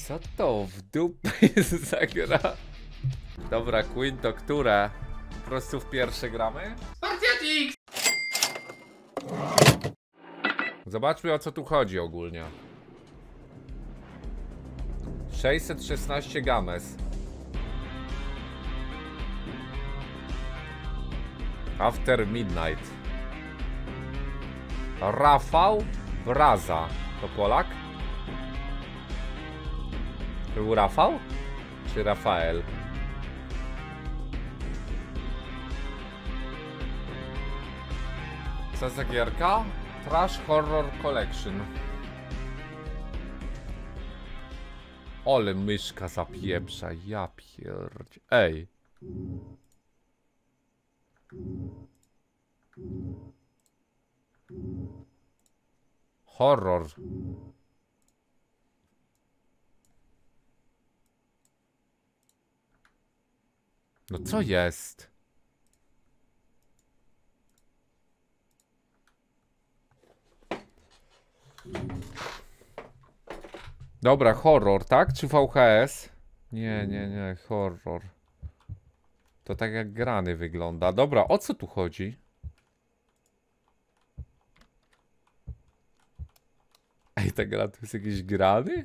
Co to w dupę jest za gra? Dobra, Queen to które? Po prostu w pierwsze gramy? Spartiatix! Zobaczmy, o co tu chodzi ogólnie. 616 games. After Midnight. Rafał Braza. To Polak? To był Rafał? Czy Rafael? Co za gierka? Trash Horror Collection. Ole myszka zapieprza, ja pierdzie. Ej. Horror. No co jest? Dobra, horror, tak? Czy VHS? Nie, horror. To tak jak grany wygląda. Dobra, o co tu chodzi? Ej, ta gra to jest jakiś grany?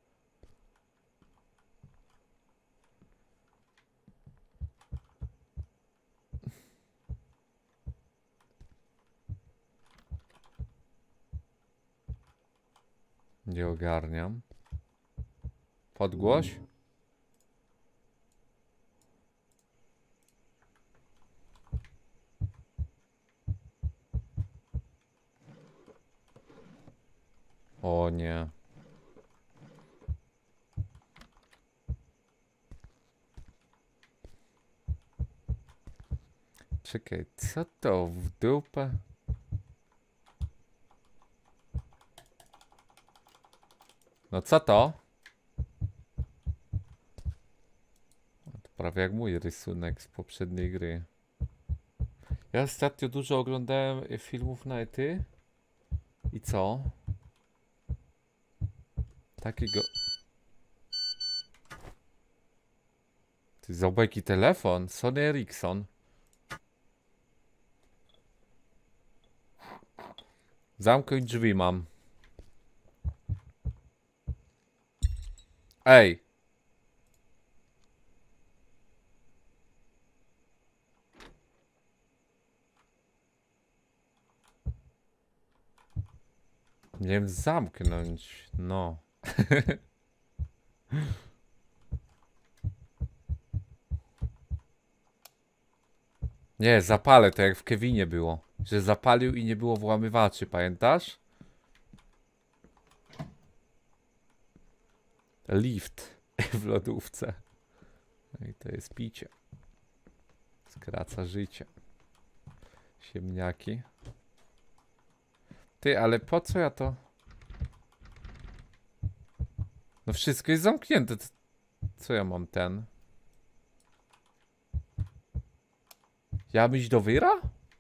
Nie ogarniam. Podgłoś? O nie. Czekaj, co to w dupę? No co to? To prawie jak mój rysunek z poprzedniej gry. Ja ostatnio dużo oglądałem filmów na Ety. I co? Takiego... Ty zobaki telefon? Sony Ericsson. Zamknąć drzwi mam. Ej. Nie wiem, zamknąć. No. Nie, zapalę to jak w Kevinie było. Że zapalił i nie było włamywaczy, pamiętasz? Lift w lodówce. No i to jest picie. Skraca życie. Siemniaki. Ty, ale po co ja to? No wszystko jest zamknięte. Co ja mam ten? Ja mam iść do wyra?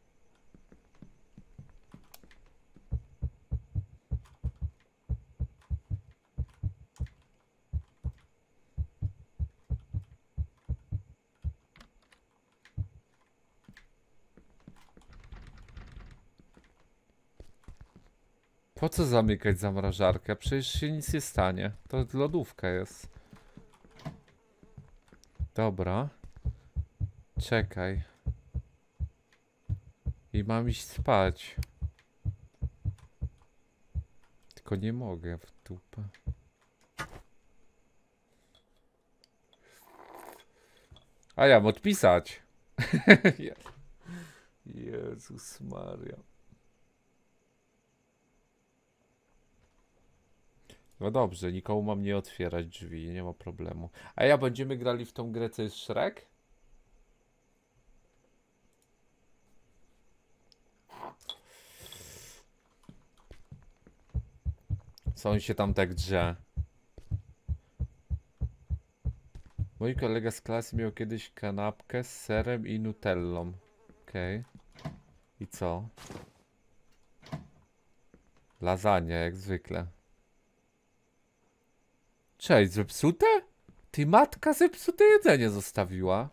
Po co zamykać zamrażarkę? Przecież się nic nie stanie. To lodówka jest. Dobra. Czekaj. I mam iść spać. Tylko nie mogę w dupę. A ja mam odpisać. Jezus Maria. No dobrze, nikomu mam nie otwierać drzwi, nie ma problemu. A ja będziemy grali w tą grę, co jest Shrek? Co on się tam tak drze? Mój kolega z klasy miał kiedyś kanapkę z serem i nutellą. Okej. I co? Lasagna, jak zwykle. Cześć, zepsute? Ty matka zepsute jedzenie zostawiła.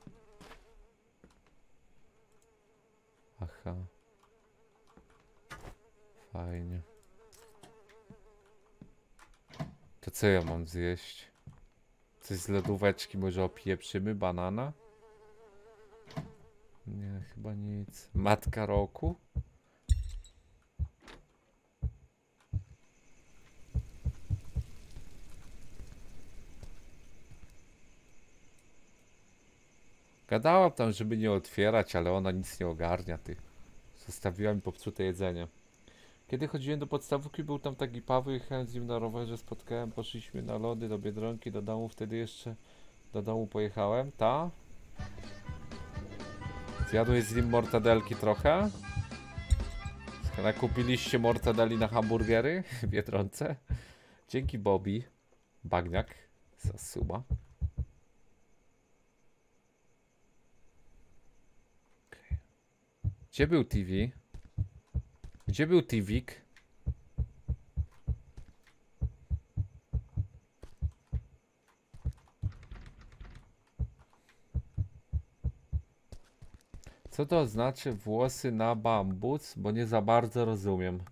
Aha. Fajnie. To co ja mam zjeść? Coś z lodóweczki, może opieprzymy? Banana? Nie, chyba nic. Matka roku? Gadałam tam, żeby nie otwierać, ale ona nic nie ogarnia, ty. Zostawiła mi popsute jedzenie. Kiedy chodziłem do podstawówki, był tam taki Paweł, jechałem z nim na rowerze, spotkałem, poszliśmy na lody do Biedronki, do domu, wtedy jeszcze do domu pojechałem, ta? Zjadłeś z nim mortadelki trochę? Kupiliście mortadeli na hamburgery w Biedronce? Dzięki Bobby, Bagniak, za suba. Gdzie był TV? Gdzie był TVik? Co to znaczy włosy na bambus? Bo nie za bardzo rozumiem.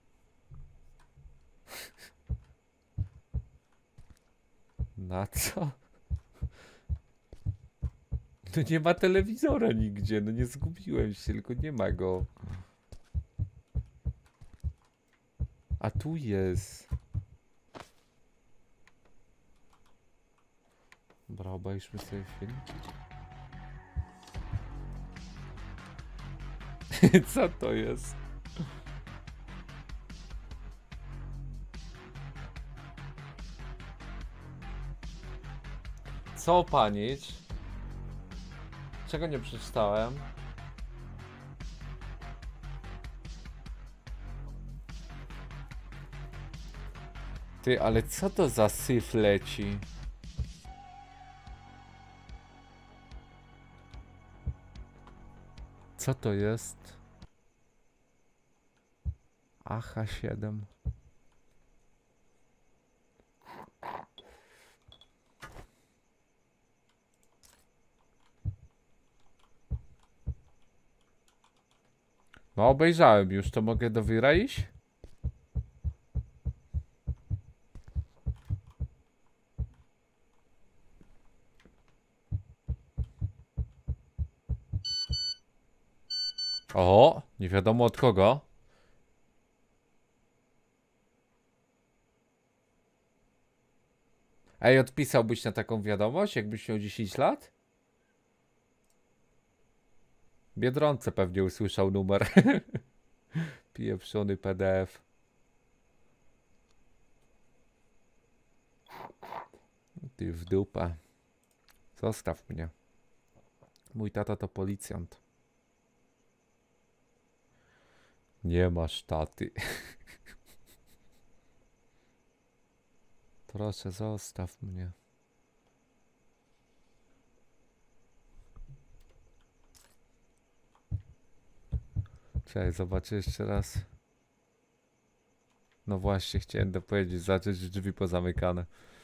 Na co? No nie ma telewizora nigdzie, no nie zgubiłem się, tylko nie ma go. A tu jest. Dobra, obejrzmy sobie film. Co to jest? Co panić? Czego nie przeczytałem? Ty, ale co to za syf leci? Co to jest? AH7. No obejrzałem już, to mogę do wyra iść? O, nie wiadomo od kogo. Ej, odpisałbyś na taką wiadomość, jakbyś miał 10 lat? Biedronce pewnie usłyszał numer. Pieprzony PDF. Ty w dupę. Zostaw mnie. Mój tata to policjant. Nie masz taty. Proszę, zostaw mnie. Czekaj, zobaczę jeszcze raz. No właśnie, chciałem dopowiedzieć, zacząć drzwi pozamykane.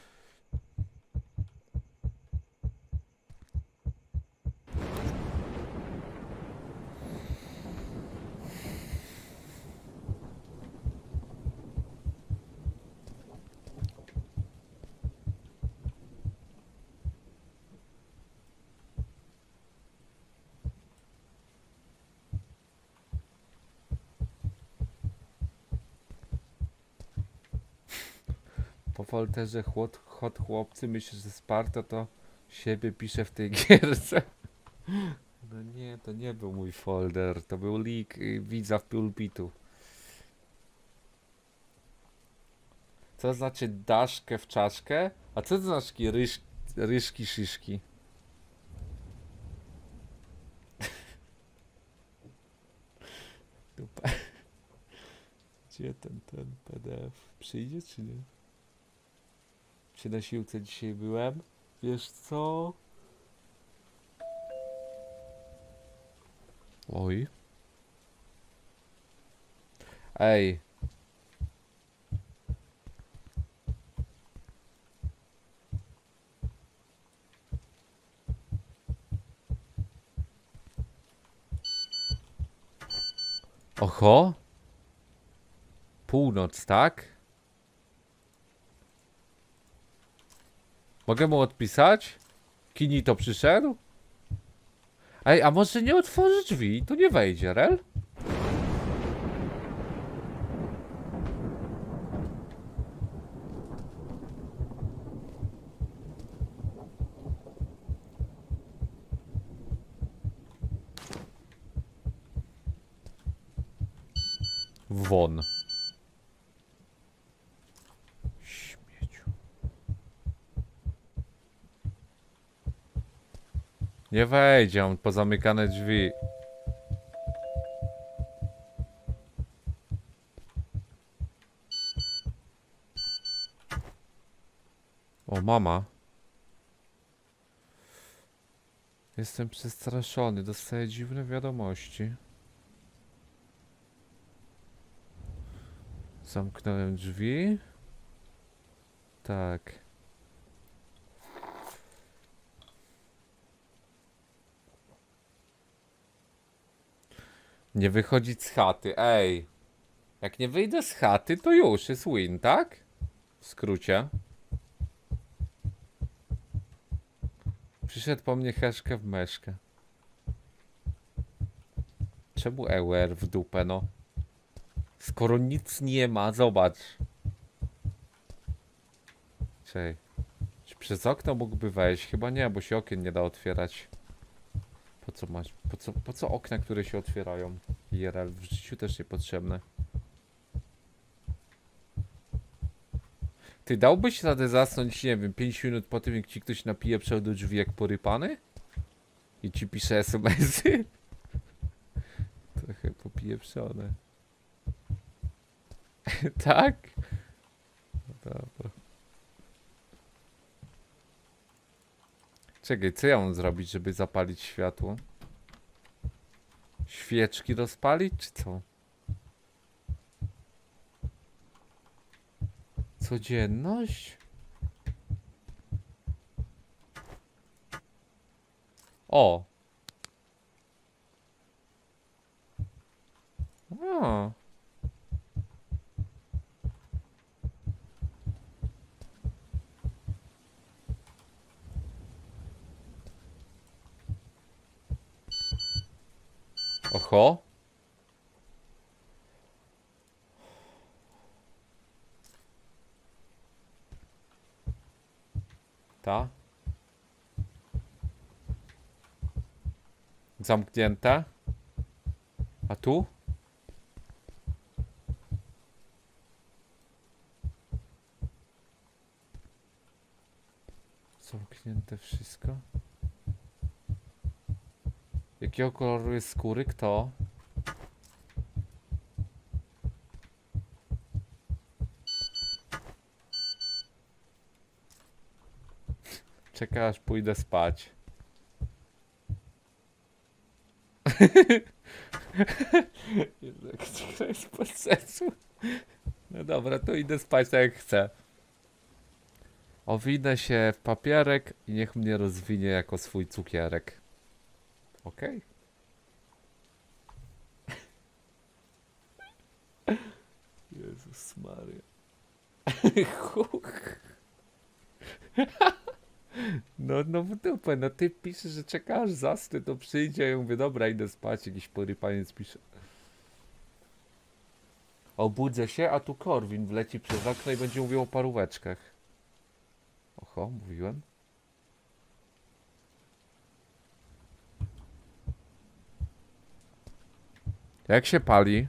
Po Wolterze hot chłopcy myślę, że Sparta to siebie pisze w tej gierce. No nie, to nie był mój folder, to był leak widza w pulpitu. Co znaczy daszkę w czaszkę? A co to znaczy ryżki szyszki? Dupa. Gdzie ten PDF? Przyjdzie czy nie? Czy na siłce dzisiaj byłem? Wiesz co? Oj. Ej. Oho. Północ, tak? Mogę mu odpisać? Kini to przyszedł? Ej, a może nie otworzy drzwi? To nie wejdzie, rel? Won. Śmieciu. Nie wejdzie, on pozamykane drzwi. O, mama. Jestem przestraszony, dostaję dziwne wiadomości. Zamknąłem drzwi. Tak. Nie wychodzić z chaty, ej. Jak nie wyjdę z chaty, to już jest win, tak? W skrócie. Przyszedł po mnie heszkę w meszkę. Czemu EUR w dupę, no? Skoro nic nie ma, zobacz. Czej. Czy przez okno mógłby wejść? Chyba nie, bo się okien nie da otwierać. Po co masz? Po co okna, które się otwierają? IRL w życiu też niepotrzebne. Ty dałbyś radę zasnąć, nie wiem, 5 minut po tym, jak ci ktoś napije przed do drzwi jak porypany? I ci pisze SMS-y? Trochę popieprzone. Tak? No dobra. Czekaj, co ja mam zrobić, żeby zapalić światło? Świeczki rozpalić, czy co? Codzienność? O! A. Oho. Ta. Zamknięte. A tu? Zamknięte wszystko. Jakiego koloru jest skóry? Kto? Czekaj, aż pójdę spać. Jezu, jak to jest bez sensu. No dobra, to idę spać tak jak chcę. Owinę się w papierek i niech mnie rozwinie jako swój cukierek. Okej? Jezus Maria. Huch. No w dupę, no ty piszesz, że czekasz zasnę, to przyjdzie. Ja mówię, dobra, idę spać, jakiś porypaniec pisze. Obudzę się, a tu Korwin wleci przez okno i będzie mówił o paróweczkach. Oho, mówiłem. Jak się pali?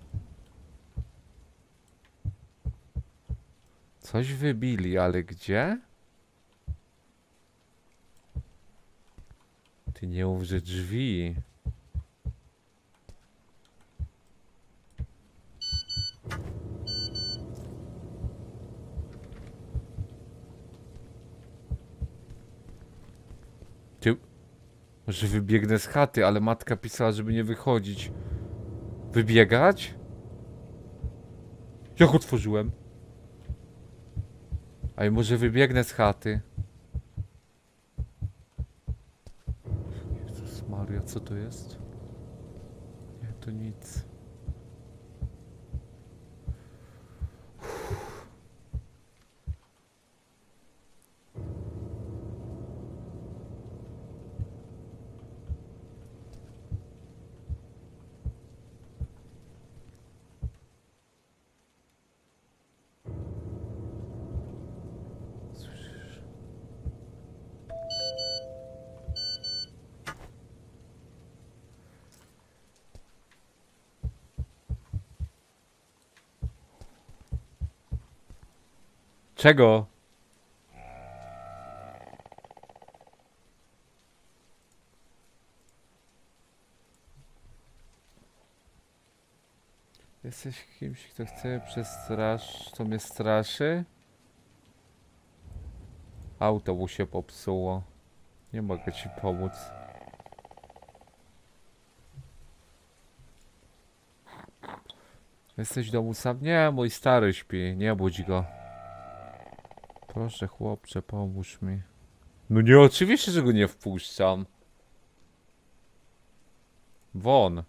Coś wybili, ale gdzie? Ty nie mów, że drzwi. Ty... Może wybiegnę z chaty, ale matka pisała, żeby nie wychodzić. Wybiegać? Jak otworzyłem? A może wybiegnę z chaty? Jezus Maria, co to jest? Nie, to nic. Czego? Jesteś kimś, kto chce co mnie straszy? Auto mu się popsuło. Nie mogę ci pomóc. Jesteś w domu sam? Nie, mój stary śpi. Nie budź go. Proszę chłopcze, pomóż mi. No nie, oczywiście, że go nie wpuszczam. Won.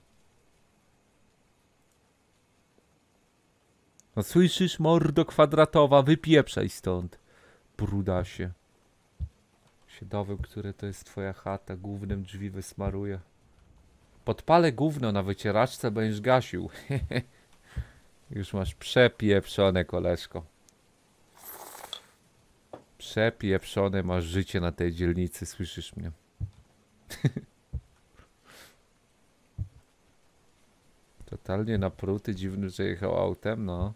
No słyszysz, mordo kwadratowa, wypieprzaj stąd. Brudasie. Się dowiem, które to jest twoja chata. Gównem drzwi wysmaruję. Podpalę gówno na wycieraczce, będziesz gasił. Już masz przepieprzone, koleżko. Przepieprzone masz życie na tej dzielnicy, słyszysz mnie? Totalnie napruty, dziwny, że jechał autem, no.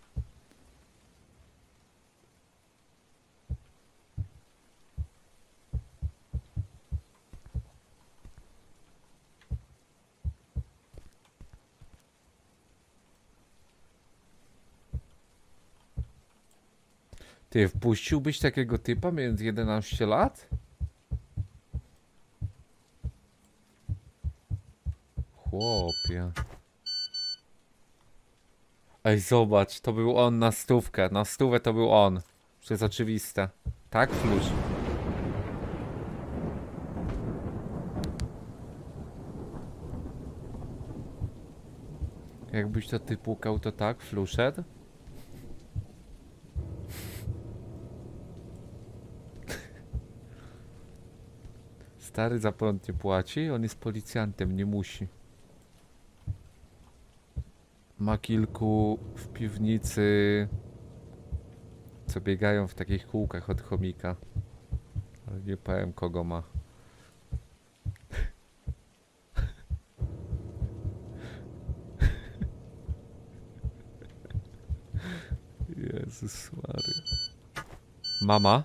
Ty, wpuściłbyś takiego typa mając 11 lat? Chłopie. Ej, zobacz, to był on na stówkę. Na stówę to był on. To jest oczywiste. Tak, Flusz? Jakbyś to ty pukał, to tak, Fluszed? Stary za prąd nie płaci, on jest policjantem, nie musi. Ma kilku w piwnicy, co biegają w takich kółkach od chomika. Ale nie powiem, kogo ma. Jezus Maria. Mama?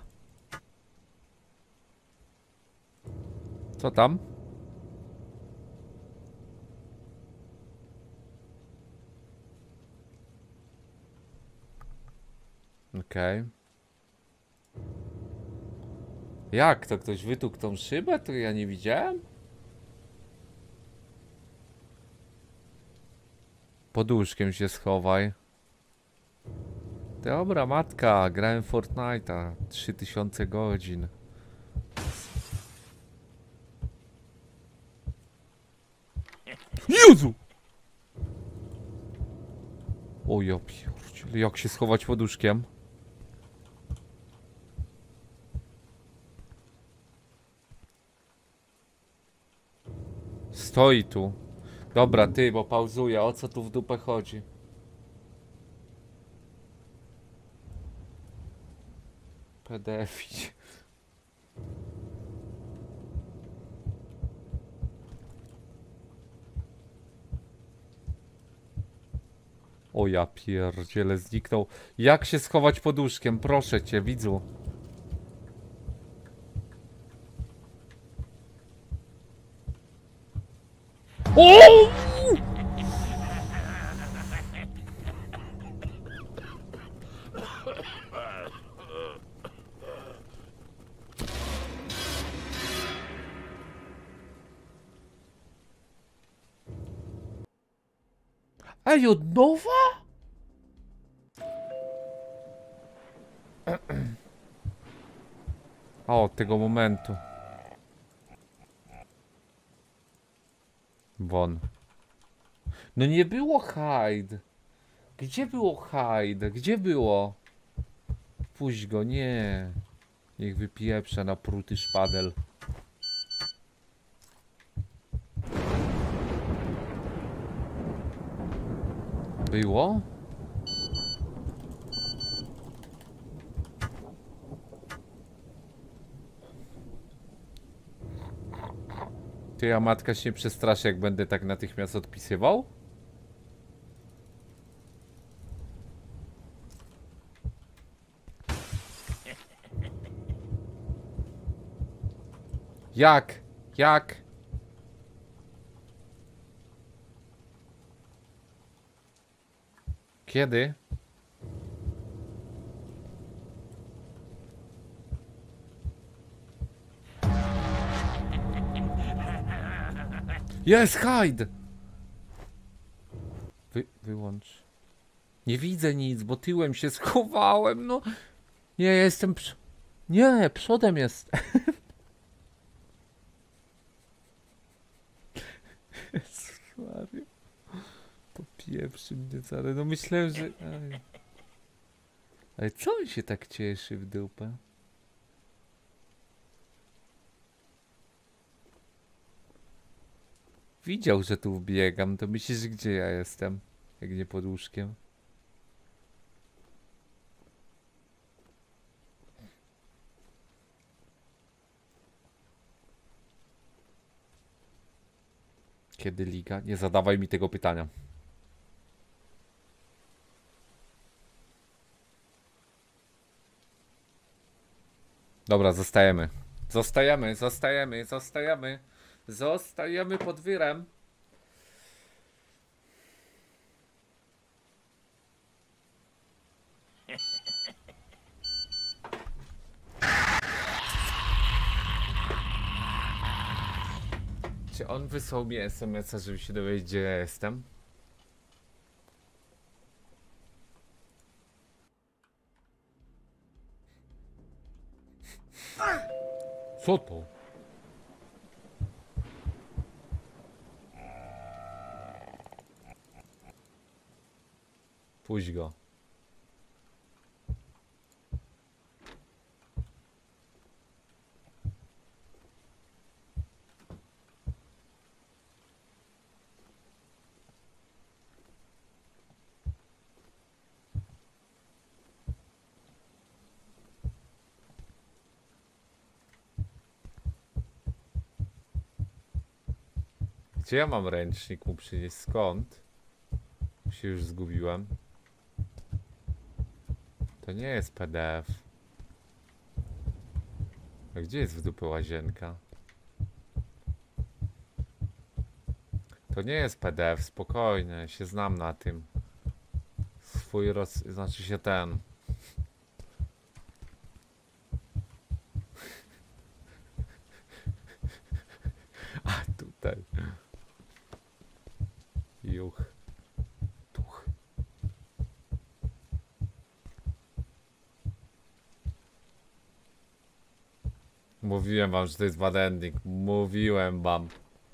Co tam? Okej. Jak to? Ktoś wytukł tą szybę? To ja nie widziałem? Pod łóżkiem się schowaj. Dobra, matka, grałem w Fortnite'a 3000 godzin. Jezu! O ja pierdziele, jak się schować pod łóżkiem? Stoi tu. Dobra, ty, bo pauzuję. O co tu w dupę chodzi? PDF. O ja pierdziele, zniknął. Jak się schować pod łóżkiem? Proszę cię, widzu. O! Ej, od nowa? O, od tego momentu. Won. No nie było Hyde. Gdzie było Hyde? Gdzie było? Puść go, nie. Niech wypieprza na pruty szpadel. Było? Ty, a matka się nie przestraszy, jak będę tak natychmiast odpisywał? Jak? Jak? Kiedy? Jest, hide! Wyłącz. Nie widzę nic, bo tyłem się schowałem, no. Nie, ja jestem Nie, przodem jest. Jezus Maria. Popieprzy mnie cały. No myślałem, że... Aj. Ale co on się tak cieszy w dupę? Widział, że tu wbiegam, to myślisz, gdzie ja jestem? Jak nie pod łóżkiem? Kiedy liga? Nie zadawaj mi tego pytania. Dobra, zostajemy. Zostajemy pod wyrem. Czy on wysłał mi SMS-a, żeby się dowiedzieć, gdzie ja jestem? Co to? Puść go. Gdzie ja mam ręcznik mu przynieść? Skąd? Się już zgubiłem. To nie jest PDF. A gdzie jest w dupę łazienka? To nie jest PDF, spokojnie, się znam na tym. Znaczy się ten. A tutaj. Juch. Tuch. Mówiłem wam, że to jest bad ending. Mówiłem wam.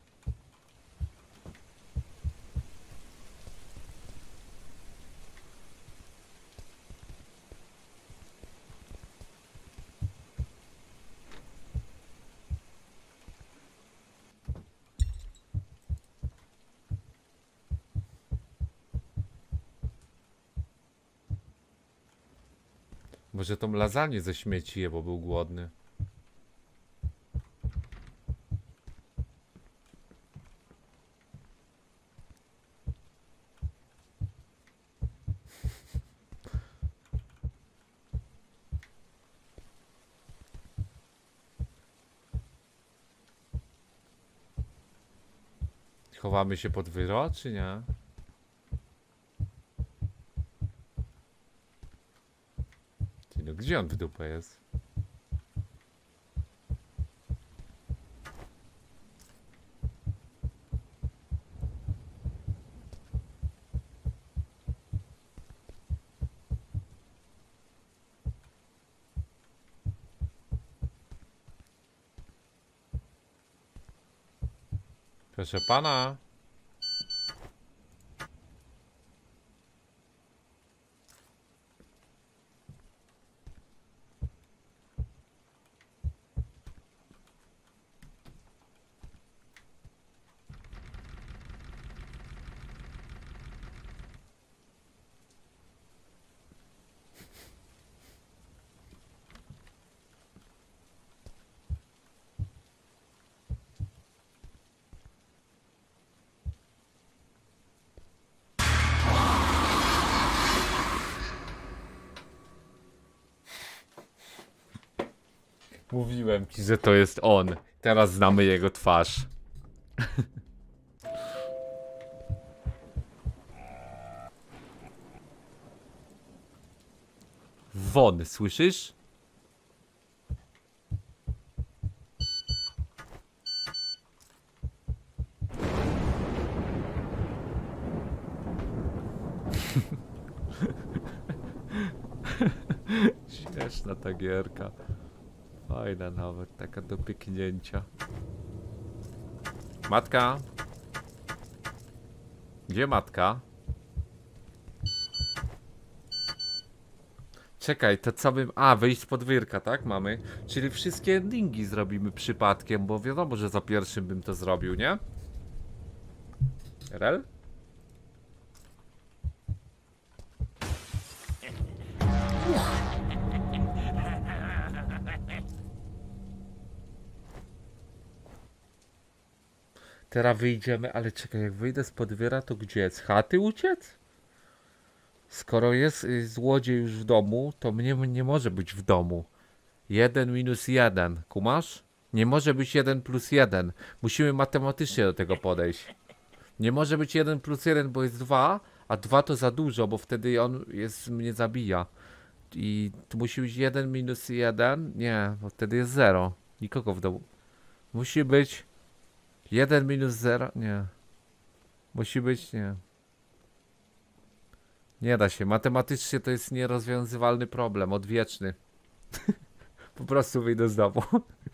Może tą lasagne ze śmieci je, bo był głodny. Chowamy się pod wyro, czy nie? Ty, no gdzie on w dupę jest? Proszę pana. Mówiłem ci, że to jest on. Teraz znamy jego twarz. Won, słyszysz? Śmieszna ta gierka. Fajna nawet, taka do pyknięcia. Matka? Gdzie matka? Czekaj, to co bym... A, wyjść z podwórka, tak? Mamy. Czyli wszystkie endingi zrobimy przypadkiem, bo wiadomo, że za pierwszym bym to zrobił, nie? Rel? Teraz wyjdziemy, ale czekaj, jak wyjdę z podwórka, to gdzie? Z chaty uciec? Skoro jest złodziej już w domu, to mnie nie może być w domu. 1 minus 1, kumasz? Nie może być 1 plus 1. Musimy matematycznie do tego podejść. Nie może być 1 plus 1, bo jest 2, a 2 to za dużo, bo wtedy on mnie zabija. I tu musi być 1 minus 1. Nie, bo wtedy jest 0. Nikogo w domu. Musi być 1 minus 0. Nie. Musi być, nie. Nie da się. Matematycznie to jest nierozwiązywalny problem, odwieczny. Po prostu wyjdę z domu.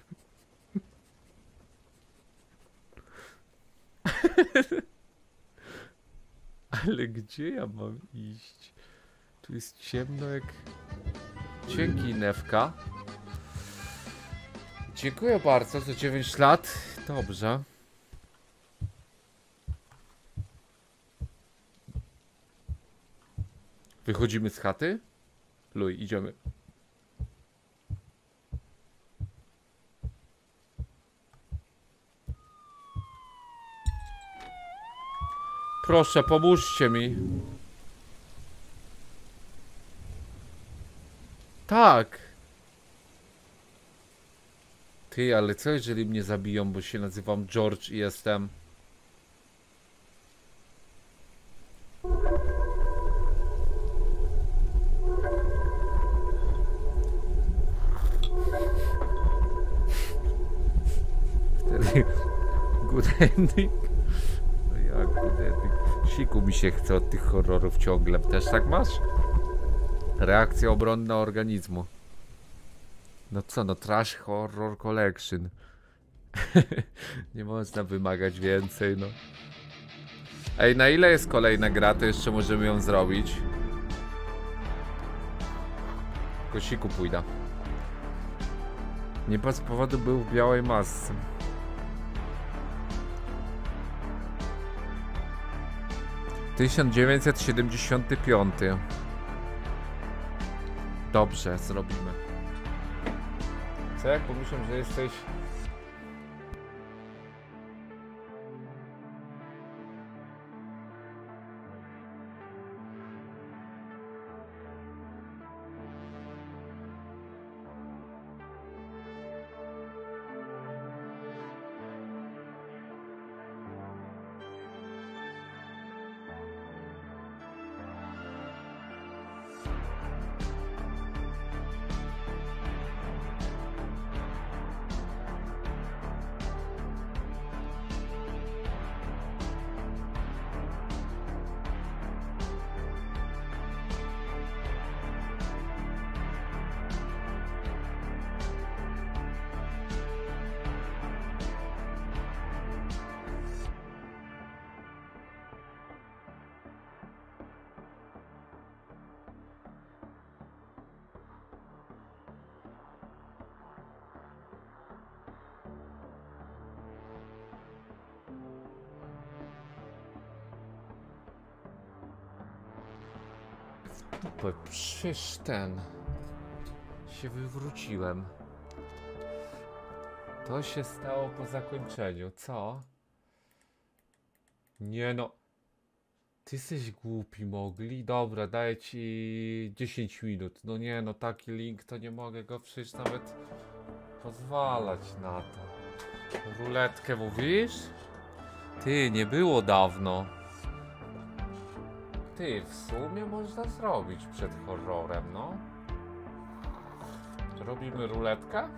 Ale gdzie ja mam iść? Tu jest ciemno jak... Dzięki, Newka. Dziękuję bardzo za 9 lat. Dobrze. Wychodzimy z chaty? Luj, idziemy. Proszę, pomóżcie mi. Tak. Ty, ale co jeżeli mnie zabiją, bo się nazywam George i jestem... Wtedy... Good ending? No jak good ending? Siku mi się chce od tych horrorów ciągle. Też tak masz? Reakcja obronna organizmu. No co, no Trash Horror Collection. Nie można wymagać więcej, no. Ej, na ile jest kolejna gra, to jeszcze możemy ją zrobić. Kosiku pójdę. Nie bez powodu był w białej masce. - 1975. Dobrze, zrobimy. Co jak pomyślę, że jesteś... Przecież ten... się wywróciłem. To się stało po zakończeniu, co? Nie no... Ty jesteś głupi, mogli? Dobra, daję ci 10 minut. No nie no, taki link to nie mogę go przejść nawet pozwalać na to. Ruletkę mówisz? Ty, nie było dawno. Ty, w sumie można zrobić przed horrorem, no. Robimy ruletkę?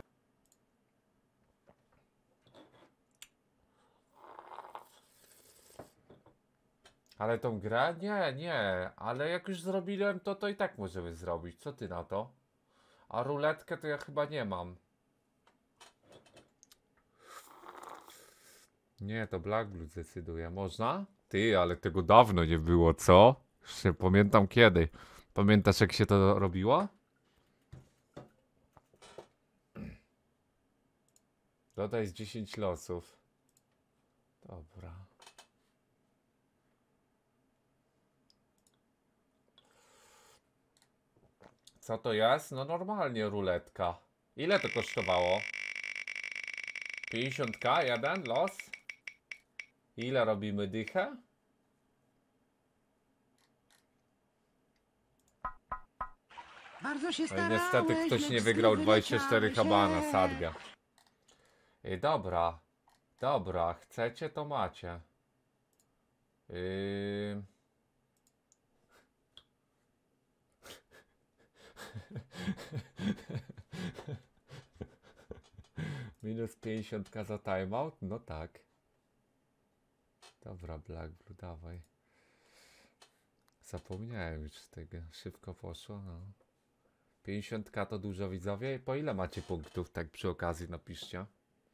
Ale tą grę? Nie. Ale jak już zrobiłem to, to i tak możemy zrobić. Co ty na to? A ruletkę to ja chyba nie mam. Nie, to Black Blue decyduje. Można? Ty, ale tego dawno nie było, co? Jeszcze pamiętam kiedy. Pamiętasz jak się to robiło? Dodaj z 10 losów. Dobra. Co to jest? No normalnie ruletka. Ile to kosztowało? 50k? Jeden los? Ile robimy dychę? Bardzo się No i starałeś, niestety ktoś lecz nie z wygrał gry 24 wyleciałeś, habana, sadga. Dobra. Dobra, chcecie to macie. Minus 50k za timeout? No tak. Dobra, Black Blue, dawaj. Zapomniałem już z tego. Szybko poszło, no. 50k to dużo, widzowie. Po ile macie punktów? Tak przy okazji napiszcie.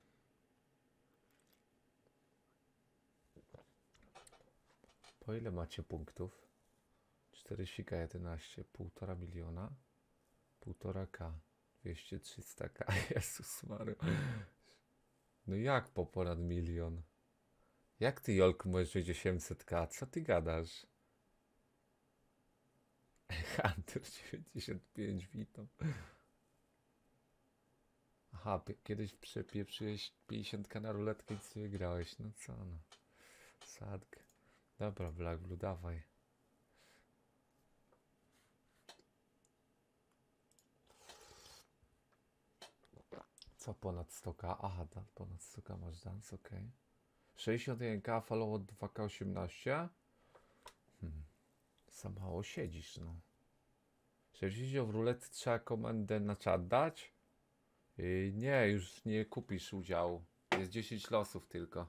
Po ile macie punktów? 40k 11, 1,5 miliona. 1,5k. 200, 300k. Jezus Maria. No jak po ponad milion? Jak ty, Jolku, możesz mieć 800k? Co ty gadasz? Hunter 95, witam. Aha, kiedyś przepieprzyłeś 50k na ruletkę i nic nie wygrałeś. No co no. Sadk. Dobra, Black Blue, dawaj. Co ponad 100k? Aha, ponad 100k masz dance, ok. 61k, follow 2k18. Za mało siedzisz, no. Żebyś widział w ruletce, trzeba komendę na czat dać? Nie, już nie kupisz udziału. Jest 10 losów tylko.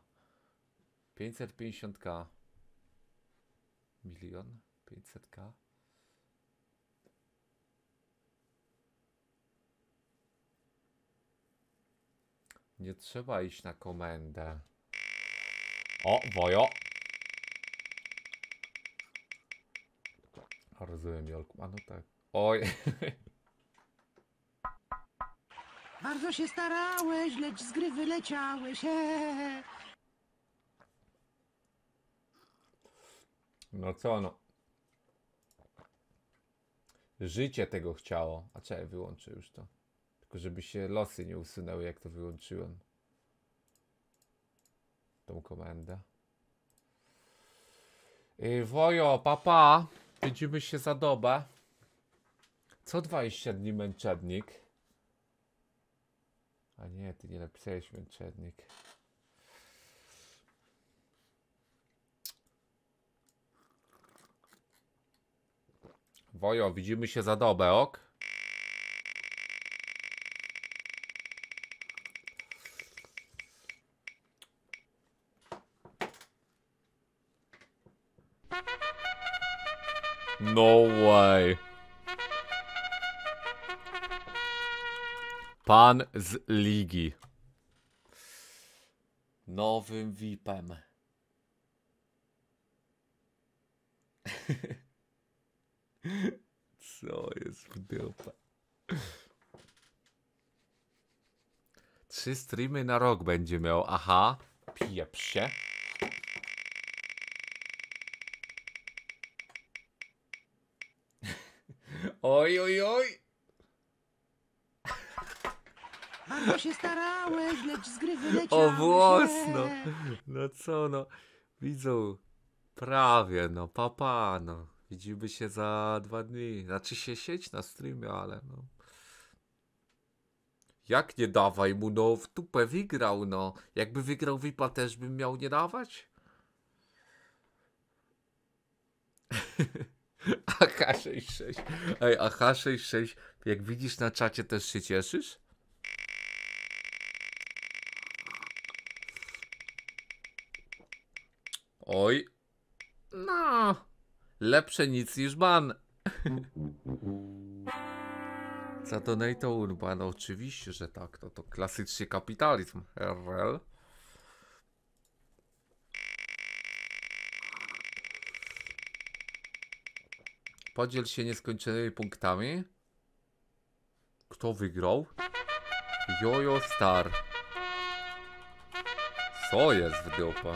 550k. Milion? 500k? Nie trzeba iść na komendę. O, Wojo! A rozumiem, Jolku. A no tak. Oj. Bardzo się starałeś, lecz z gry wyleciałeś. No co no. Życie tego chciało. A czekaj, wyłączę już to. Tylko żeby się losy nie usunęły, jak to wyłączyłem. Tą komendę. Wojo, papa. Widzimy się za dobę. Co 20 dni męczednik? A nie, ty nie napisałeś męczednik. Wojo, widzimy się za dobę, ok? No way. Pan z ligi. Nowym VIP-em. Co jest w dupę? 3 streamy na rok będzie miał. Aha. Pieprz się. Oj, oj, oj. Bardzo się starałeś, lecz z gry wyleciałeś. O włosno. No co no. Widzą. Prawie no. Papa no. Widzimy się za 2 dni. Znaczy się sieć na streamie, ale no. Jak nie dawaj mu, no w tupę wygrał, no. Jakby wygrał VIPa, też bym miał nie dawać? AK66. Ej, AK66, jak widzisz na czacie, też się cieszysz? Oj. No. Lepsze nic niż ban. Za donate Urban, no oczywiście, że tak. To klasycznie kapitalizm. RL. Podziel się nieskończonymi punktami. Kto wygrał? Jojo Star. Co jest w dupę?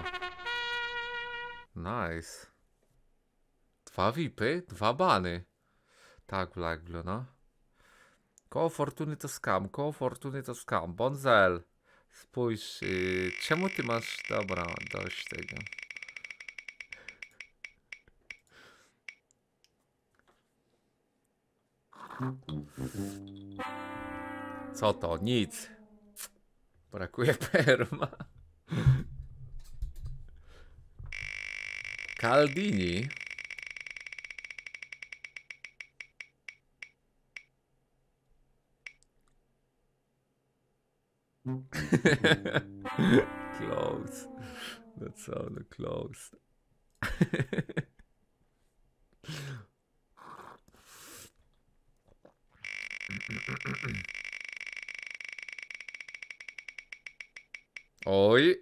Nice. 2 VIPy, 2 bany. Tak, Black Blue, no. Koło fortuny to scam, koło fortuny to scam. Bonzel. Spójrz, czemu ty masz... Dobra, dość tego. Co to? Nic. Brakuje perma. Caldini. Close. That's all the close. Oj.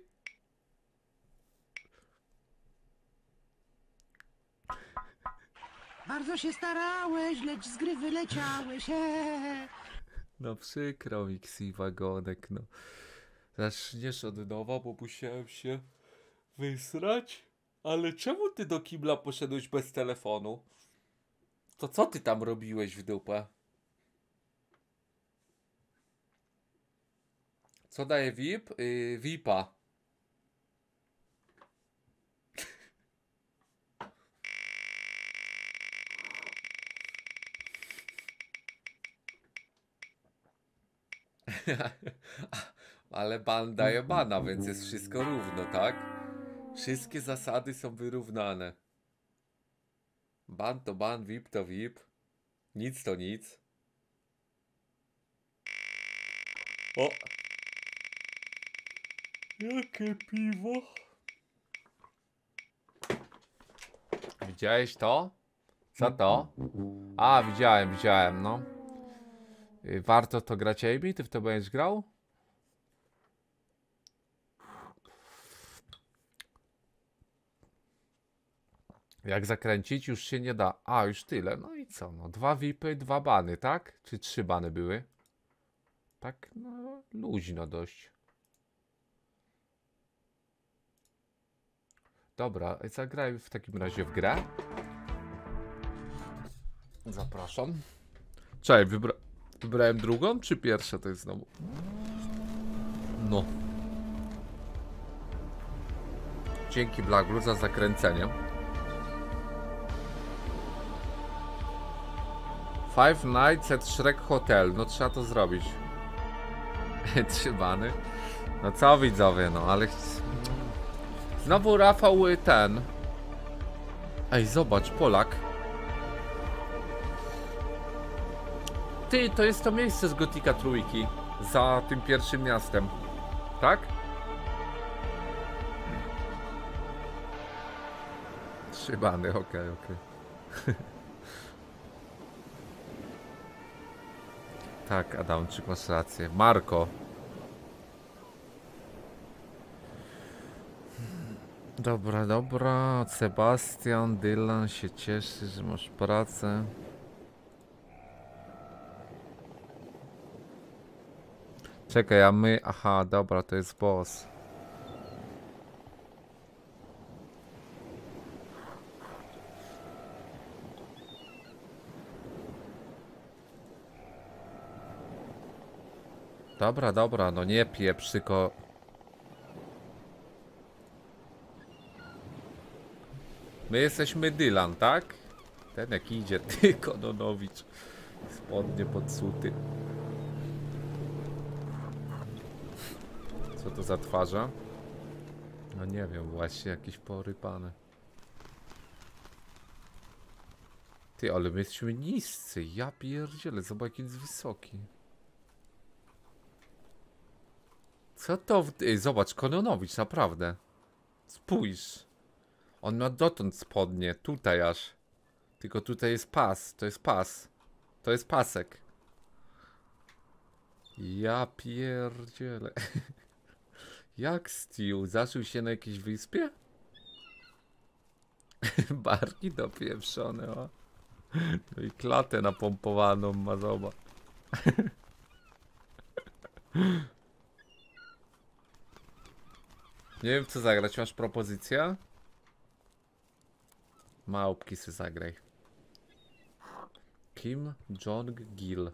Bardzo się starałeś, lecz z gry wyleciałeś. No przykro mi, Ksi wagonek, no. Zaczniesz od nowa, bo musiałem się wysrać? Ale czemu ty do kibla poszedłeś bez telefonu? To co ty tam robiłeś w dupę? Co daje VIP? VIPa. Ale ban daje bana, więc jest wszystko równo, tak? Wszystkie zasady są wyrównane. Ban to ban, VIP to VIP. Nic to nic. O! Jakie piwo? Widziałeś to? Co to? A, widziałem, no. Warto to grać, Amy? Ty w to będziesz grał? Jak zakręcić? Już się nie da. A, już tyle. No i co? No, 2 VIPy, 2 bany, tak? Czy 3 bany były? Tak, no, luźno dość. Dobra, zagraj w takim razie w grę. Zapraszam. Cześć, wybrałem drugą, czy pierwsza to jest znowu? No. Dzięki Black Blue za zakręcenie. Five Nights at Shrek Hotel. No trzeba to zrobić. 3 bany. No co widzowie, no ale... Znowu Rafał ten. Ej, zobacz, Polak. Ty, to jest to miejsce z Gotika Trójki. Za tym pierwszym miastem. Tak? Trzy bany, okej. Tak, Adamczyk, masz rację. Marko. Dobra. Sebastian, Dylan się cieszy, że masz pracę. Czekaj, a my... Aha, dobra, to jest boss. Dobra, no nie pieprz, tylko... My jesteśmy Dylan, tak? Ten jak idzie, ty Kononowicz. Spodnie podsuty. Co to za twarze? No nie wiem, właśnie jakieś porypane. Ty, ale my jesteśmy niscy. Ja pierdzielę, zobacz jaki jest wysoki. Co to Ej, zobacz, Kononowicz, naprawdę. Spójrz. On ma dotąd spodnie, tutaj aż. Tylko tutaj jest pas, to jest pas. To jest pasek. Ja pierdzielę. Jak Steel? Zaszył się na jakiejś wyspie? Barki dopieprzone, o. No i klatę napompowaną ma, zobacz. Nie wiem co zagrać, masz propozycję? Małpki se zagraj. Kim Jong-gil.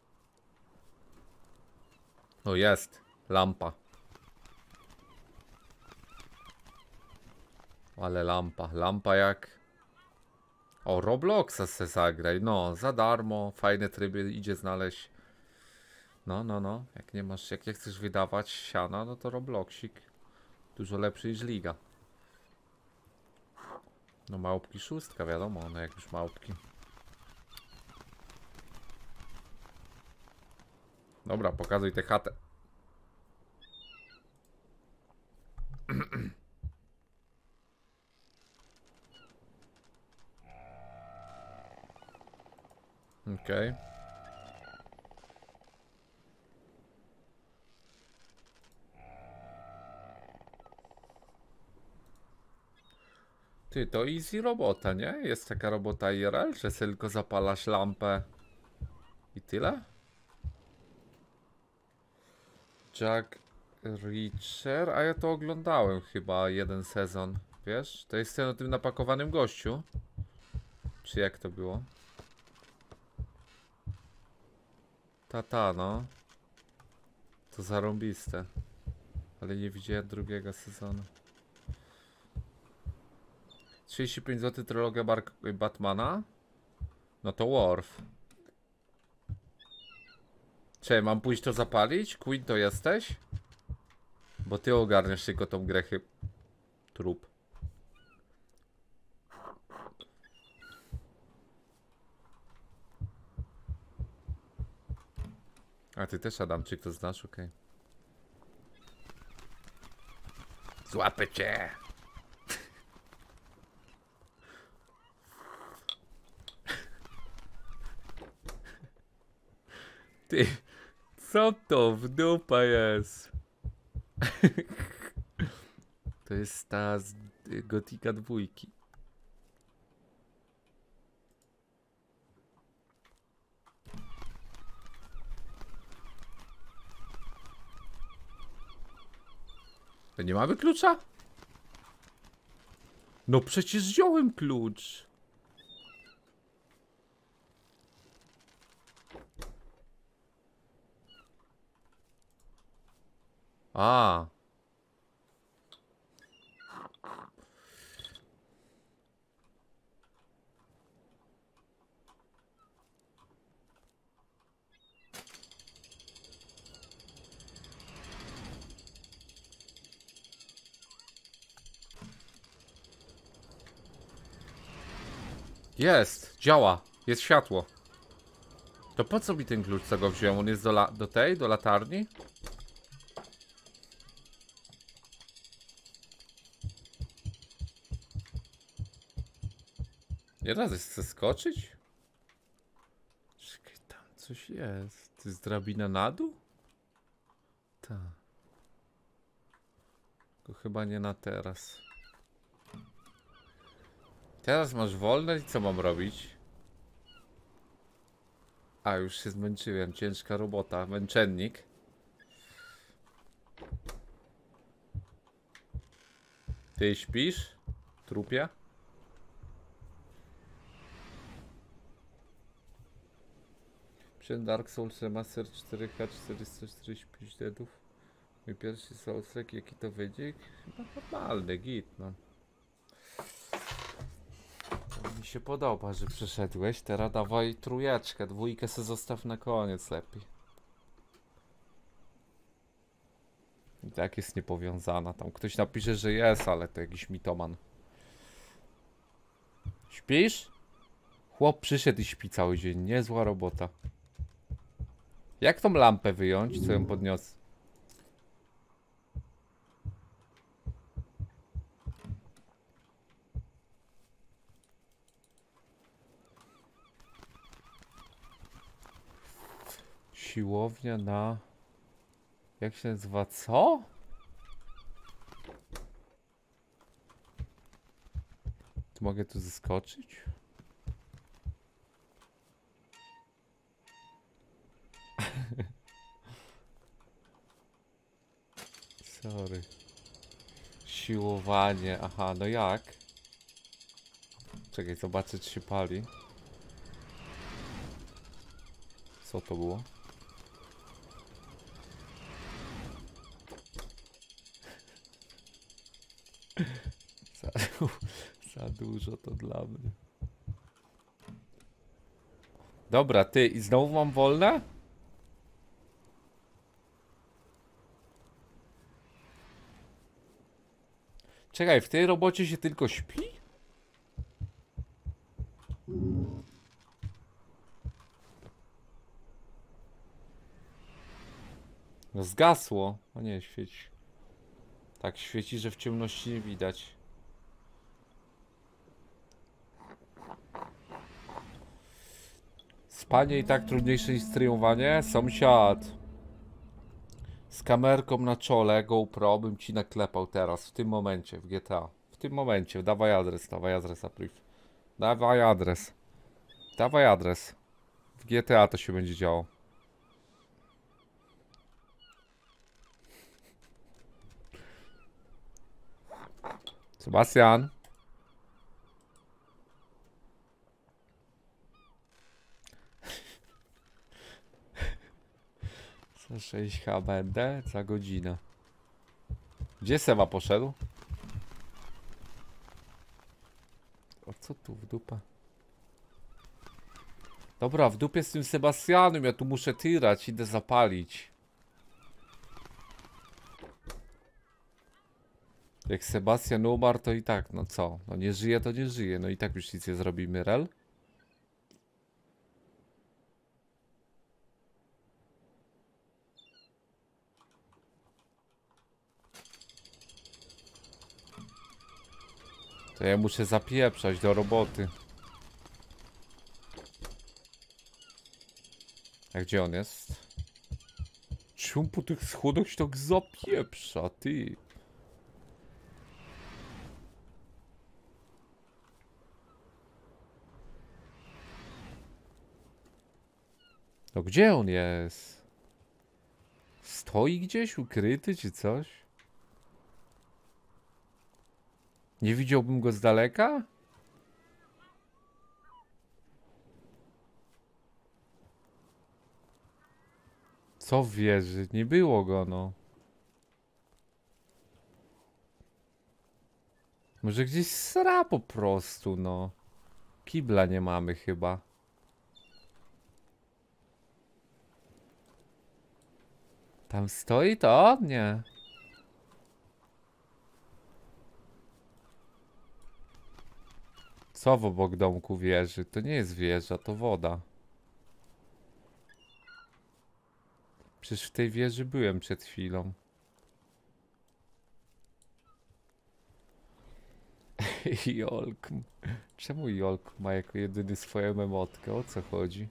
O jest, lampa. Ale lampa jak... O, Robloxa se zagraj, no, za darmo, fajne tryby idzie znaleźć. No, jak nie masz, jak nie chcesz wydawać siana, no to Robloxik. Dużo lepszy niż Liga. No małpki szóstka, wiadomo, no jak już małpki. Dobra, pokazuj tę chatę. Okej. Ty, to easy robota, nie? Jest taka robota IRL, że tylko zapalasz lampę i tyle? Jack Reacher, a ja to oglądałem chyba jeden sezon, wiesz? To jest ten o tym napakowanym gościu? Czy jak to było? No. To zarąbiste. Ale nie widziałem drugiego sezonu. 35 zł trylogia Batmana? No to Worf. Czy mam pójść to zapalić? Queen to jesteś? Bo ty ogarniasz tylko tą grę trup. A ty też Adamczyk to znasz? Okej. Złapę cię! Ty, co to w dupa jest? To jest ta z Gotika 2. To nie mamy klucza? No przecież wziąłem klucz. A. Jest, działa, jest światło. To po co mi ten klucz, co go wziąłem? On jest do latarni? Nie razy chcę skoczyć? Czekaj, tam coś jest. To jest drabina na dół? Tak. Tylko chyba nie na teraz. Teraz masz wolne i co mam robić? A, już się zmęczyłem. Ciężka robota. Męczennik. Ty śpisz? Trupia? Przed Dark Souls Remaster 4K 445 deadów. Mój pierwszy Soulsek, jaki to wynik? Chyba normalny, git, no. Mi się podoba, że przeszedłeś. Teraz dawaj trójeczkę. Dwójkę se zostaw na koniec lepiej. I tak jest niepowiązana. Tam ktoś napisze, że jest, ale to jakiś mitoman. Śpisz? Chłop przyszedł i śpi cały dzień. Niezła robota. Jak tą lampę wyjąć, co ją podniosę? Siłownia na... Jak się nazywa? Co? Czy mogę tu zeskoczyć? Sorry. Siłowanie. Aha, no jak? Czekaj, zobaczę, czy się pali. Co to było? Za, za dużo to dla mnie. Dobra, ty, i znowu mam wolne? Czekaj, w tej robocie się tylko śpi? No zgasło. O nie, świeci. Tak świeci, że w ciemności nie widać. Spanie i tak trudniejsze niż streamowanie? Sąsiad. Z kamerką na czole, GoPro bym ci naklepał teraz, w tym momencie, w GTA. W tym momencie, dawaj adres, Apriv. Dawaj adres. Dawaj adres. W GTA to się będzie działo. Sebastian. Za 6H będę za godzinę. Gdzie Seba poszedł? O co tu w dupę? Dobra, w dupie z tym Sebastianem, ja tu muszę tyrać, idę zapalić. Jak Sebastian umarł, to i tak, no co? No nie żyje, to nie żyje, no i tak już nic nie zrobimy, rel? To ja muszę zapieprzać do roboty. A gdzie on jest? Czemu po tych schodach się tak zapieprza, ty? No gdzie on jest? Stoi gdzieś ukryty czy coś? Nie widziałbym go z daleka? Co w wieży? Nie było go, no. Może gdzieś sra po prostu, no. Kibla nie mamy chyba. Tam stoi to on? Nie. Co w obok domku wieży? To nie jest wieża, to woda. Przecież w tej wieży byłem przed chwilą. Jolk. Czemu Jolk ma jako jedyny swoją emotkę? O co chodzi?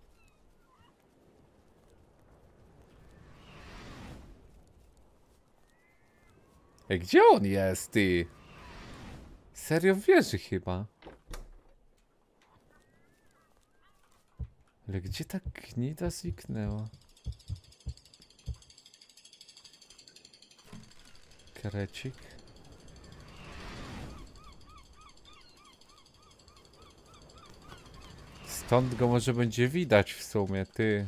Ej, gdzie on jest, ty? Serio w wieży chyba. Ale gdzie ta gnida zniknęła? Krecik. Stąd go może będzie widać w sumie, ty.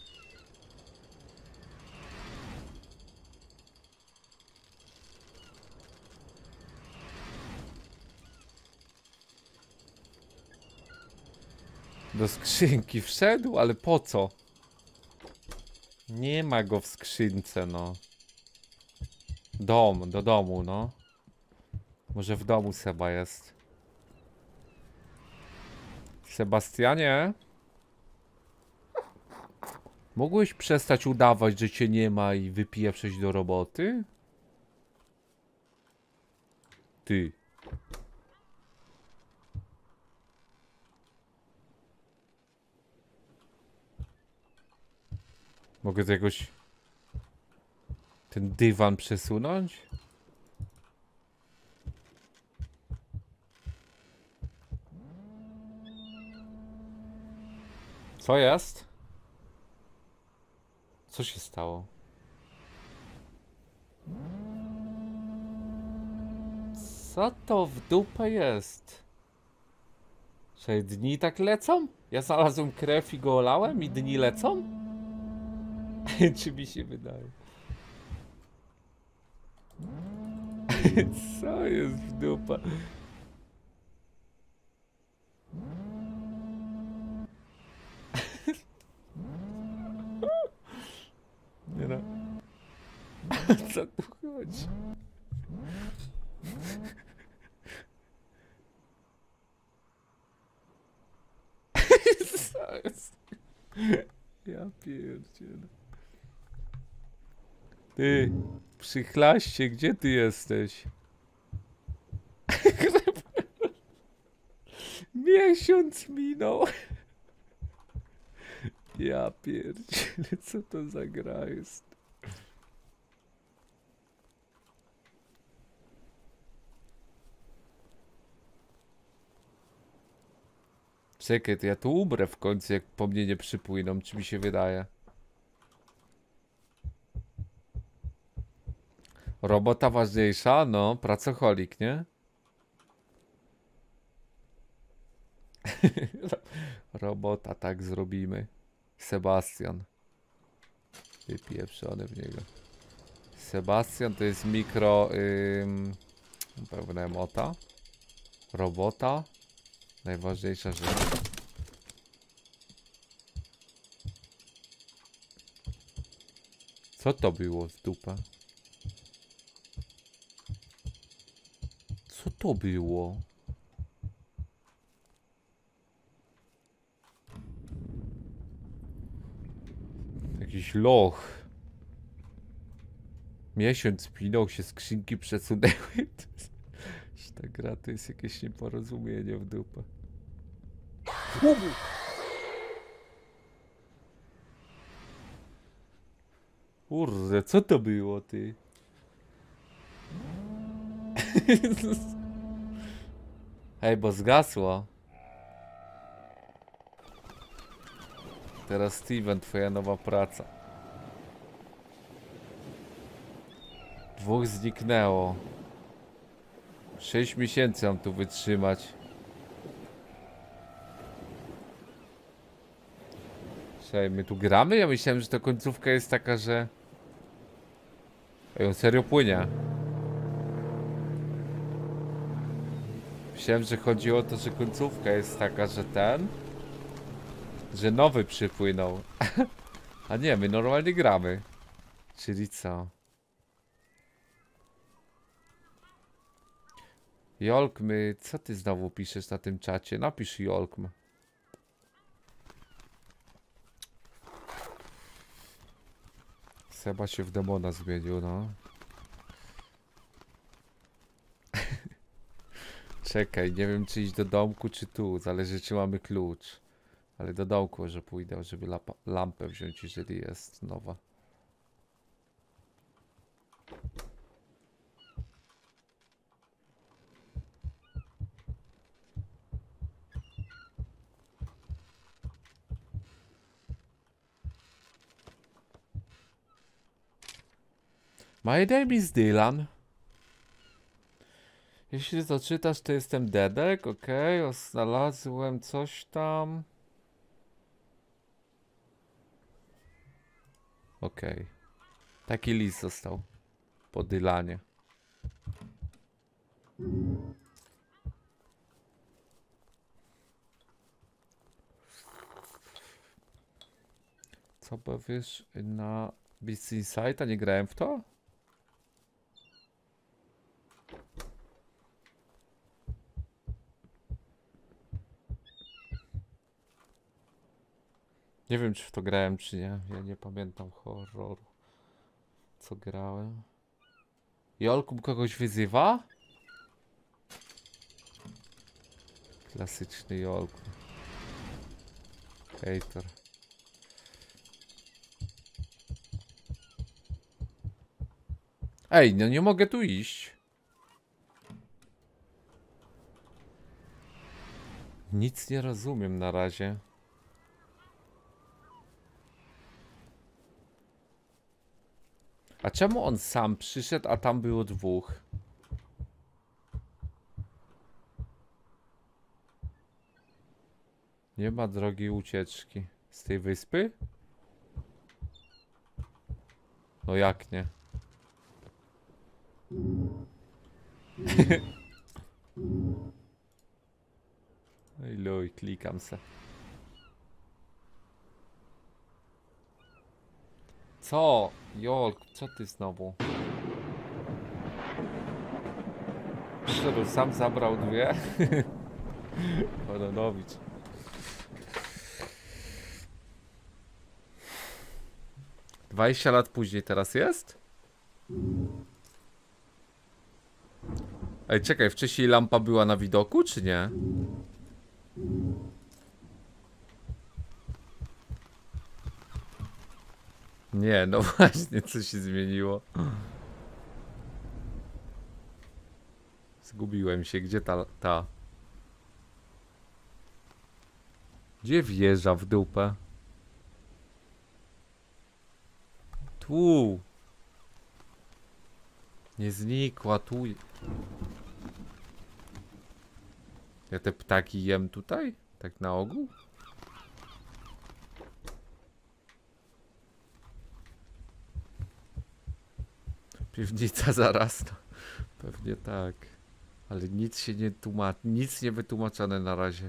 Do skrzynki wszedł, ale po co? Nie ma go w skrzynce, no. Do domu, no. Może w domu Seba jest. Sebastianie? Mogłeś przestać udawać, że cię nie ma i wypieprzeć do roboty? Ty. Mogę to jakoś... ten dywan przesunąć? Co jest? Co się stało? Co to w dupę jest? Czy dni tak lecą? Ja znalazłem krew i go olałem i dni lecą? Czy mi się wydaje? Co jest w dupę? Nie no. Co tu chodzi? Co jest? Ja pierdzielę. Ty, przychlaście, gdzie ty jesteś? Miesiąc minął. Ja pierdzielę, co to za gra jest? Czekaj, to ja tu umrę w końcu, jak po mnie nie przypłyną, czy mi się wydaje? Robota ważniejsza? No, pracocholik, nie? Robota, tak zrobimy. Sebastian. Wypieprzony w niego. Sebastian to jest mikro... pewna emota. Robota. Najważniejsza rzecz. Co to było w dupę? Co to było? Jakiś loch. Miesiąc minął się, skrzynki przesunęły. Ta gra to jest jakieś nieporozumienie w dupę. Kurde, co to było, ty? Hej, bo zgasło. Teraz Steven, twoja nowa praca. 2 zniknęło. 6 miesięcy mam tu wytrzymać. Słuchaj, my tu gramy? Ja myślałem, że to końcówka jest taka, że... Ej, on serio płynie. Myślałem, że chodzi o to, że końcówka jest taka, że ten... Że nowy przypłynął. A nie, my normalnie gramy. Czyli co? Jolkm, co ty znowu piszesz na tym czacie? Napisz Jolkm. Seba się w demona zmienił, no. Czekaj, nie wiem czy iść do domku, czy tu. Zależy czy mamy klucz. Ale do domku może pójdę, żeby lampę wziąć, jeżeli jest nowa. My name is Dylan. Jeśli to czytasz, to jestem Dedek, okej, znalazłem coś tam. Okej. Taki list został. Po Dylanie. Co powiesz na Beast Insight? A nie grałem w to? Nie wiem, czy w to grałem, czy nie. Ja nie pamiętam horroru. Co grałem? Jolkum kogoś wyzywa? Klasyczny Jolkum. Hater. Ej, no nie mogę tu iść. Nic nie rozumiem na razie. A czemu on sam przyszedł, a tam było dwóch? Nie ma drogi ucieczki. Z tej wyspy? No jak nie? Ej luj, klikam se. Co? Jolk, co ty znowu? Przyszedł sam, zabrał dwie. Kononowicz. Dwadzieścia lat później teraz jest? Ej, czekaj, wcześniej lampa była na widoku, czy nie? Nie, no właśnie, co się zmieniło? Zgubiłem się, gdzie ta? Gdzie wjeżdża w dupę? Tu! Nie znikła, tu. Ja te ptaki jem tutaj? Tak na ogół? Piwnica zaraz, no. Pewnie tak. Ale nic się nie tłumaczy, nic nie wytłumaczone na razie.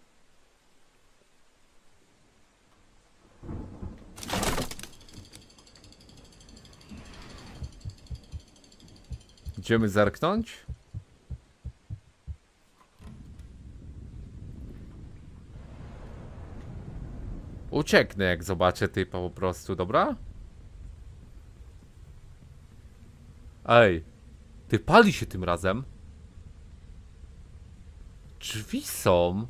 Idziemy zerknąć? Ucieknę jak zobaczę typa po prostu, dobra? Ej, ty pali się tym razem? Drzwi są.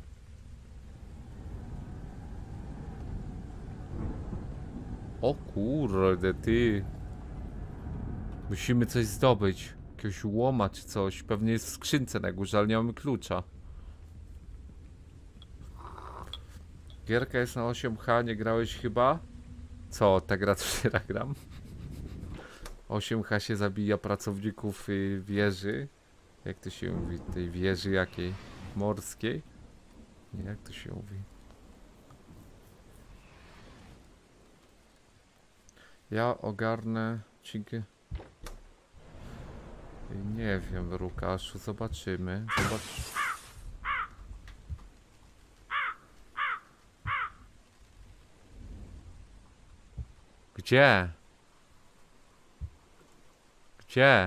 O kurde, ty. Musimy coś zdobyć. Jakiegoś łoma czy coś. Pewnie jest w skrzynce na górze, ale nie mamy klucza. Gierka jest na 8H, nie grałeś chyba? Co, ta gra to się gram? 8H się zabija pracowników wieży. Jak to się mówi? Tej wieży jakiej? Morskiej? Nie, jak to się mówi? Ja ogarnę cinkę. Nie wiem, Łukaszu, zobaczymy. Gdzie? Gdzie?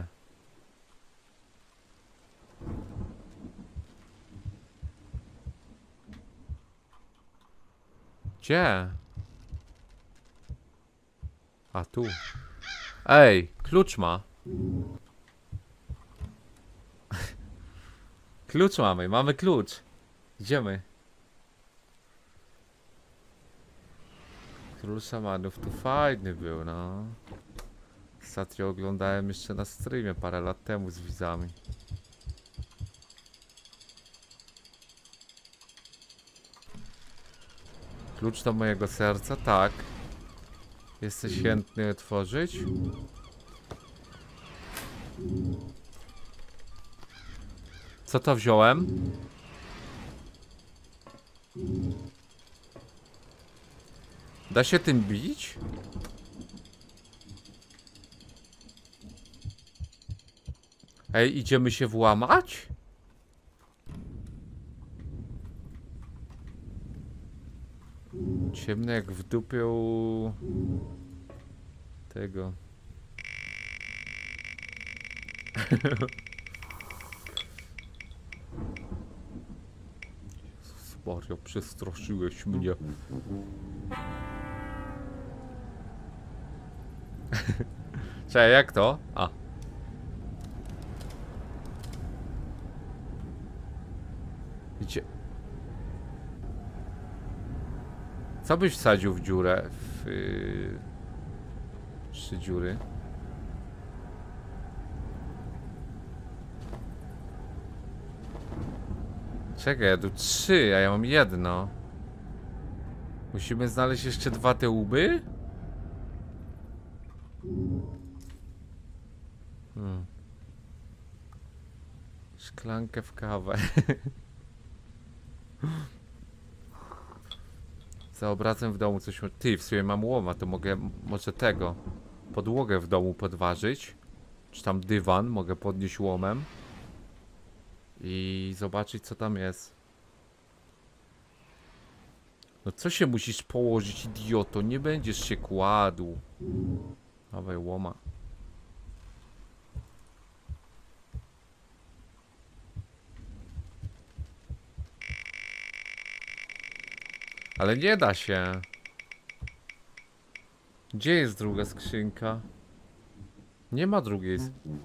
Gdzie? A tu. Ej, klucz ma. Klucz mamy klucz. Idziemy. Król szamanów tu fajny był, no. Ostatnio oglądałem jeszcze na streamie parę lat temu z widzami. Klucz do mojego serca? Tak. Jesteś chętny otworzyć? Co to wziąłem? Da się tym bić? Ej, idziemy się włamać? Ciemne jak w dupie u... tego. Jezus Maria, przestraszyłeś mnie. Cześć, jak to? A. Gdzie? Co byś wsadził w dziurę? W... 3 dziury. Czekaj, ja tu 3, a ja mam jedno. Musimy znaleźć jeszcze 2 te łby? Szklankę w kawę. Za obrazem w domu coś... Ty, w sumie mam łoma, to mogę może tego... Podłogę w domu podważyć. Czy tam dywan mogę podnieść łomem. I zobaczyć co tam jest. No co się musisz położyć, idioto? Nie będziesz się kładł. Dawaj łoma. Ale nie da się. Gdzie jest druga skrzynka? Nie ma drugiej.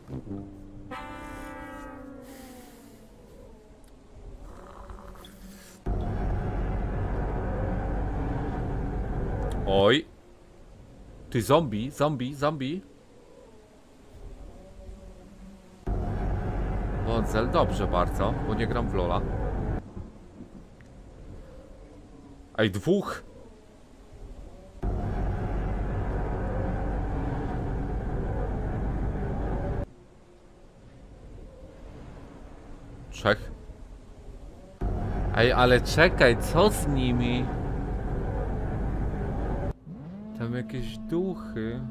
Oj. Ty zombie, zombie, zombie. Wądzel, dobrze bardzo, bo nie gram w Lola. Ej, 2. Trzech. Ej, ale czekaj, co z nimi? Tam jakieś duchy.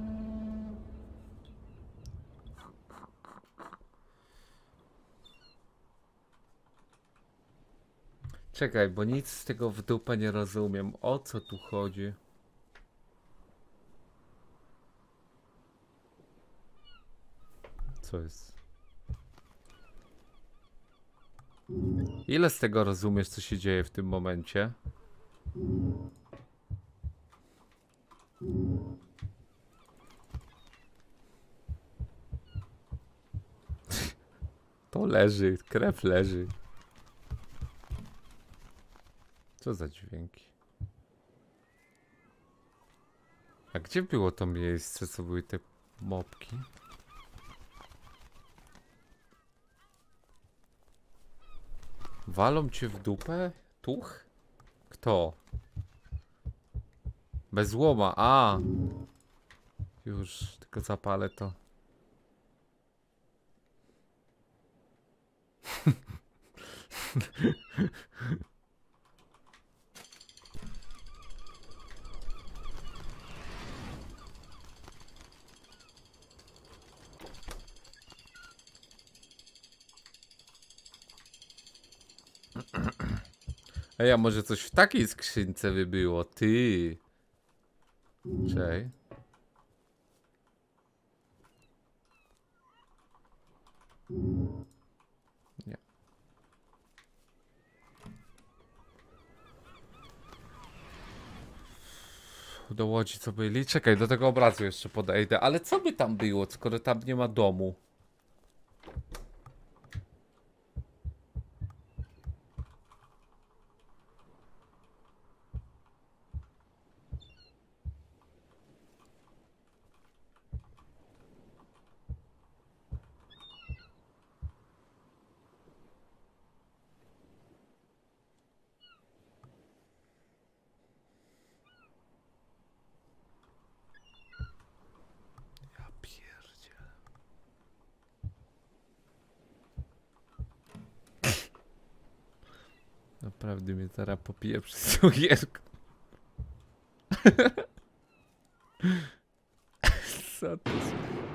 Czekaj, bo nic z tego w dupę nie rozumiem. O co tu chodzi? Co jest? Ile z tego rozumiesz, co się dzieje w tym momencie? To leży, krew leży. Co za dźwięki? A gdzie było to miejsce, co były te mopki? Walą cię w dupę? Tuch? Kto? Bez łoma, a! Już, tylko zapalę to. Ej, a może coś w takiej skrzynce by było? Ty! Czej. Nie. Do Łodzi co byli? Czekaj, do tego obrazu jeszcze podejdę. Ale co by tam było, skoro tam nie ma domu? Ja pierdzielę. Naprawdę mnie zaraz popije przez tą gierkę. Co to jest?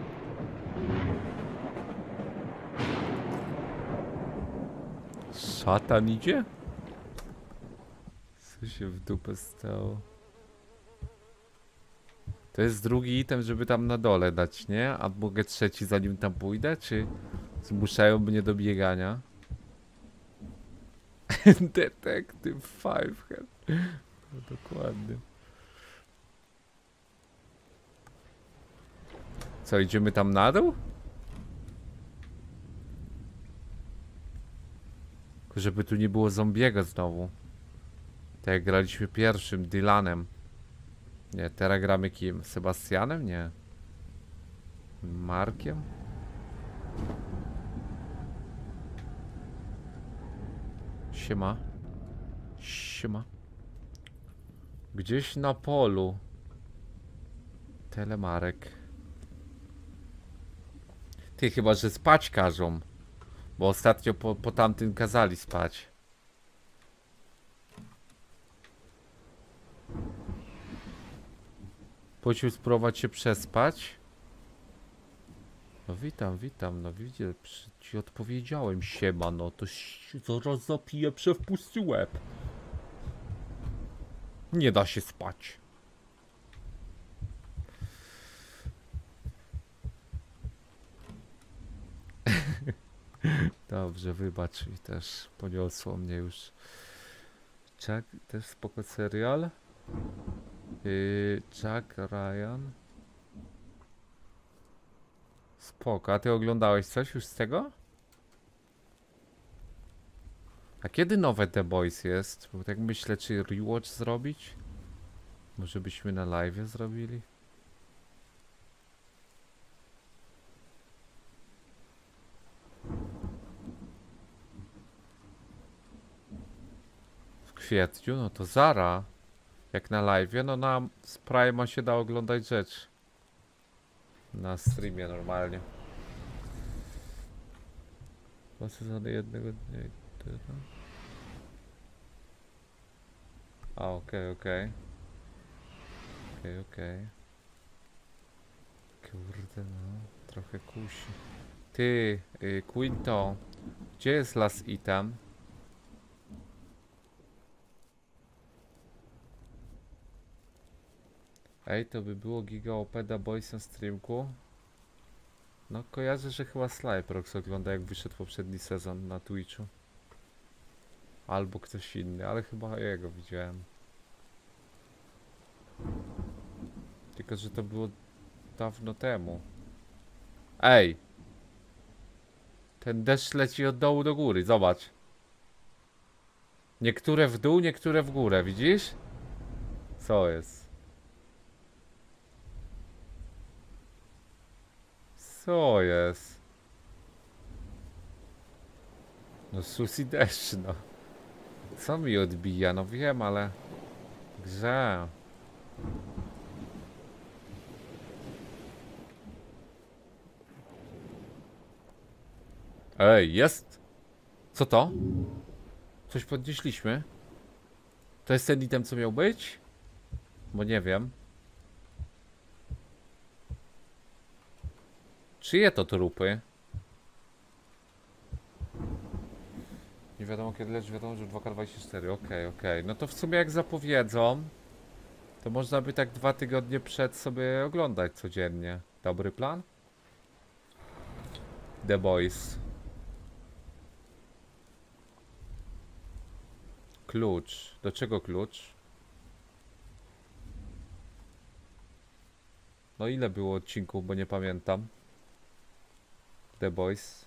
Szatan idzie? Co się w dupę stało? To jest drugi item, żeby tam na dole dać, nie? A mogę trzeci zanim tam pójdę? Czy zmuszają mnie do biegania? Detective Fivehead. No dokładnie. Co, idziemy tam na dół? Tylko żeby tu nie było zombiego znowu. Tak jak graliśmy pierwszym, Dylanem. Nie, teraz gramy kim? Sebastianem? Nie. Markiem? Siema. Siema. Gdzieś na polu. Telemarek. Ty, chyba że spać każą. Bo ostatnio po tamtym kazali spać. Pójdźmy spróbować się przespać. No witam, witam, no widzę, ci odpowiedziałem, siema, no to zaraz zapiję w pusty łeb. Nie da się spać. Dobrze, wybacz mi też, poniosło mnie już. Chuck, też spoko serial. Chuck Ryan. Spoko, a ty oglądałeś coś już z tego? A kiedy nowe The Boys jest? Bo tak myślę, czy rewatch zrobić? Może byśmy na live zrobili? W kwietniu? No to zara. Jak na live, no na Prime'a się da oglądać rzecz. Na streamie normalnie. Dwa sezony jednego dnia. A, okej. Okej. Kurde, no. Trochę kusi. Ty, Quinto. Gdzie jest Las Itam? Ej, to by było giga OP The Boys na streamku. No kojarzę, że chyba Slyprox ogląda jak wyszedł poprzedni sezon na Twitchu. Albo ktoś inny, ale chyba jego widziałem. Tylko, że to było dawno temu. Ej! Ten deszcz leci od dołu do góry, zobacz. Niektóre w dół, niektóre w górę, widzisz? Co jest? Co jest? No susi deszcz, no. Co mi odbija? No wiem, ale... Grze. Ej, jest! Co to? Coś podnieśliśmy? To jest ten item, co miał być? Bo nie wiem. Czyje to trupy? Nie wiadomo kiedy, lecz wiadomo, że 2K24. Okej. No to w sumie jak zapowiedzą, to można by tak 2 tygodnie przed sobie oglądać codziennie. Dobry plan? The Boys. Klucz. Do czego klucz? No ile było odcinków, bo nie pamiętam. The Boys.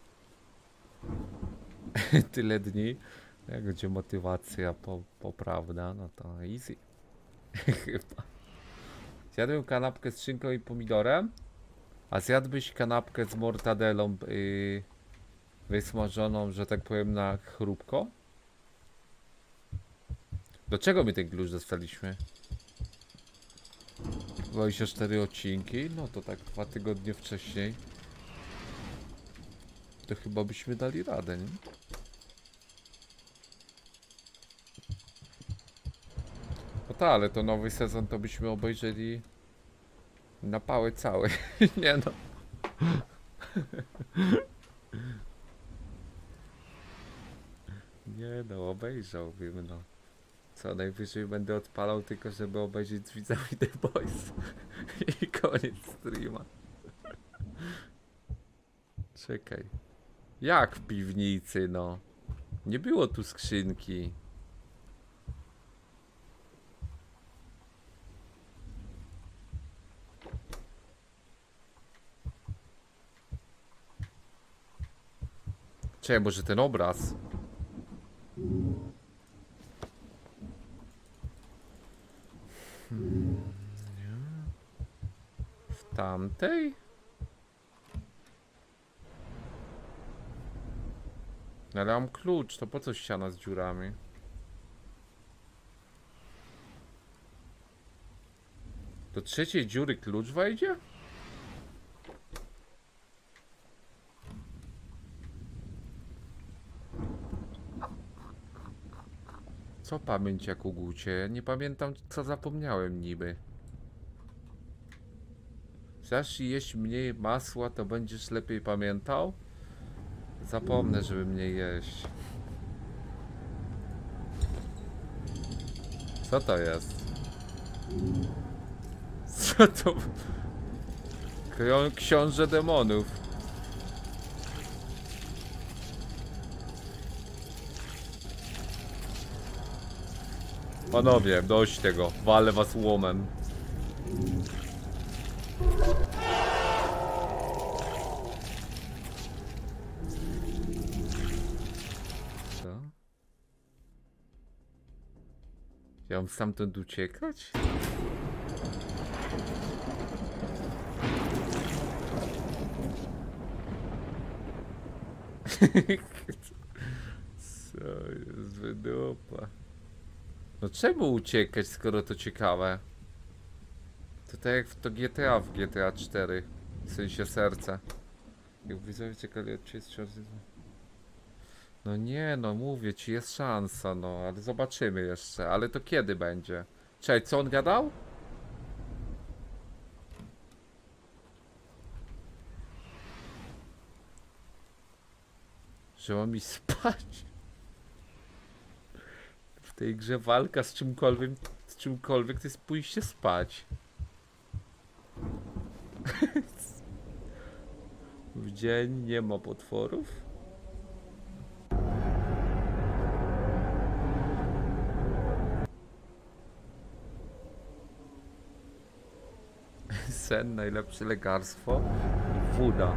Tyle dni. Jak będzie motywacja poprawna, no to easy. Chyba. Zjadłem kanapkę z szynką i pomidorem. A zjadłbyś kanapkę z mortadelą wysmażoną, że tak powiem, na chrupko? Do czego my ten klucz dostaliśmy? 24 odcinki? No to tak 2 tygodnie wcześniej. To chyba byśmy dali radę, nie? No tak, ale to nowy sezon to byśmy obejrzeli na pałę całe. Nie no. Nie no, obejrzałbym no. Co najwyżej będę odpalał tylko, żeby obejrzeć z widzami The Boys. I koniec streama. Czekaj. Jak w piwnicy, no? Nie było tu skrzynki. Czekaj, może ten obraz? W tamtej? No ale mam klucz, to po co ściana z dziurami? Do trzeciej dziury klucz wejdzie? Co pamięć jak ugucie? Ja nie pamiętam, co zapomniałem niby. Zacznij jeść mniej masła, to będziesz lepiej pamiętał? Zapomnę, żeby mniej jeść. Co to jest? Co to? Książę demonów. Panowie, dość tego. Walę was łomem. Co? Ja mam stamtąd uciekać? Co jest wydupa? No czemu uciekać, skoro to ciekawe? To tak jak to GTA w GTA 4. W sensie serca. Jak widzowie ciekawi od ciebie no nie, no mówię ci, jest szansa, no ale zobaczymy jeszcze. Ale to kiedy będzie? Czekaj, co on gadał? Że mam mi spać? W tej grze walka z czymkolwiek to jest pójście spać. W dzień nie ma potworów? Sen, najlepsze lekarstwo. Woda.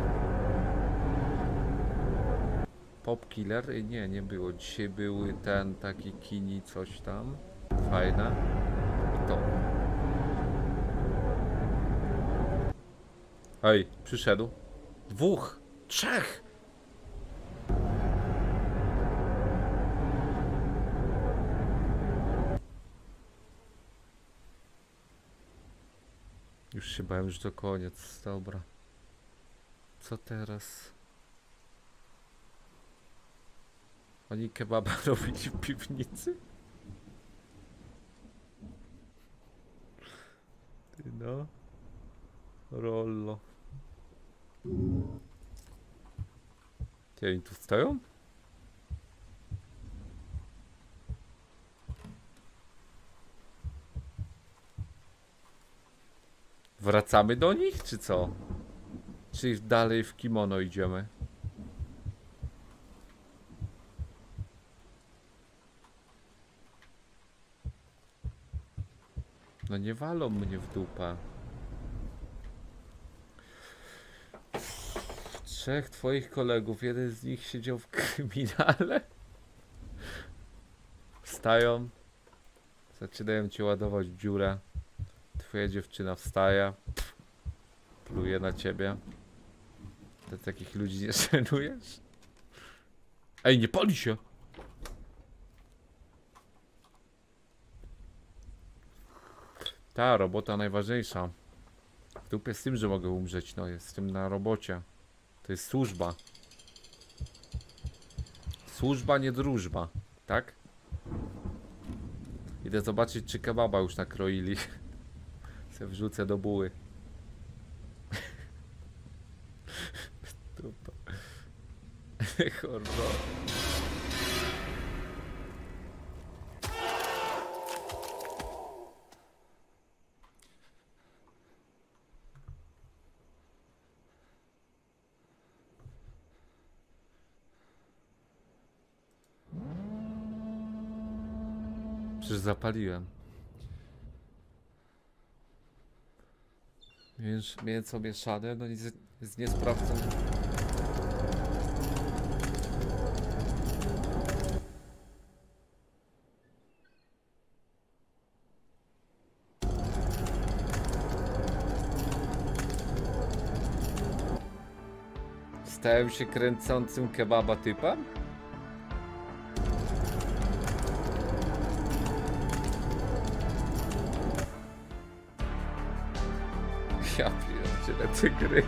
Pop Killer? Nie, nie było. Dzisiaj były ten taki kini coś tam. Fajne. I to. Ej, przyszedł. 2, 3. Już się bałem, że to koniec. Dobra. Co teraz? Oni kebaba robić w piwnicy? Ty no. Rollo. Ty, oni tu stoją? Wracamy do nich, czy co? Czy dalej w kimono idziemy? No nie walą mnie w dupę. 3 twoich kolegów, jeden z nich siedział w kryminale. Wstają. Zaczynają cię ładować w dziurę. Twoja dziewczyna wstaje. Pluje na ciebie. Ty takich ludzi nie szanujesz? Ej, nie pali się! Ta robota najważniejsza. W dupie z tym, że mogę umrzeć, no jestem na robocie. To jest służba. Służba, nie drużba, tak? Idę zobaczyć, czy kebaba już nakroili. Se wrzucę do buły. Dupa. Horror. Przecież zapaliłem. Mięso mieszane, no nic nie sprawdzam. Stałem się kręcącym kebaba typem? Ja pierdzielę te gry.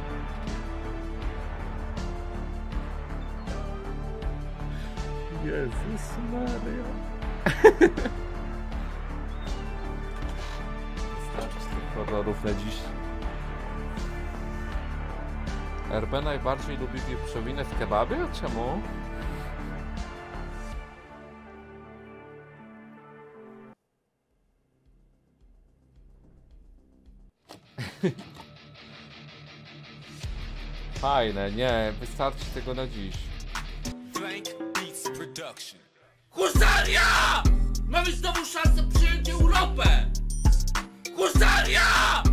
Jezus Maria. Starczy tych horrorów na dziś. RB najbardziej lubi wieprzowinę w kebabie? A czemu? Fajne, nie, wystarczy tego na dziś. Husaria! Mamy znowu szansę przyjąć Europę! Husaria!